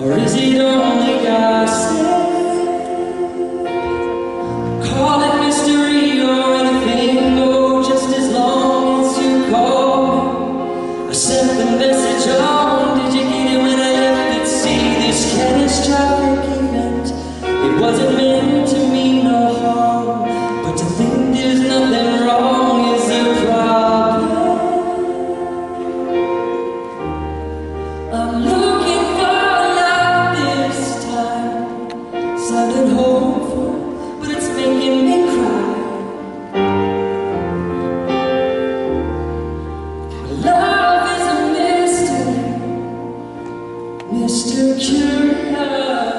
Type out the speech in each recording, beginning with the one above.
Or is it only gossip? Call it mystery or anything, oh, just as long as you call me. I sent the message on, did you get it when I left it? See, this catastrophic event, it wasn't meant to mean no harm, but to think there's nothing wrong is a problem. I'm looking for love this time, sounding hopeful, but it's making me cry. Love is a mystery, Mr. Curious.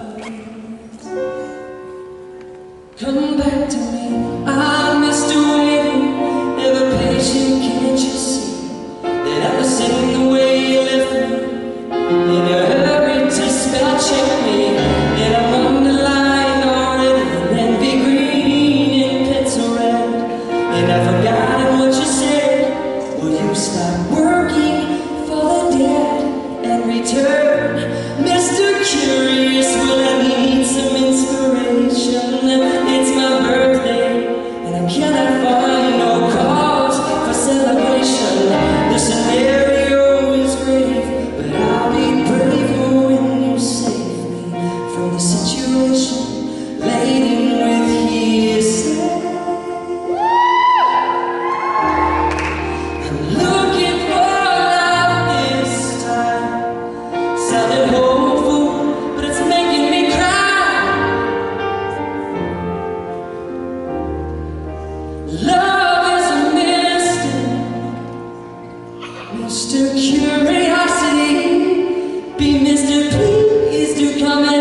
Come back to me, I'm Mr. Waiting, ever patient, can't you see that I'm the same the way you left me, in a hurry to spell check me, and I'm underlined already, and envy green and pencil red, and I've forgotten what you said. Will you stop working for the dead and return? Mr. Curious, will I need some inspiration? It's my birthday, and I cannot find no cause for celebration. The scenario is grave, but I'll be braver when you save me from the situation laden with hearsay. I'm looking for love this time, sounding hopeful, but it's making me cry. Love is a mystery, Mr. Curiosity. Be Mr. Please do come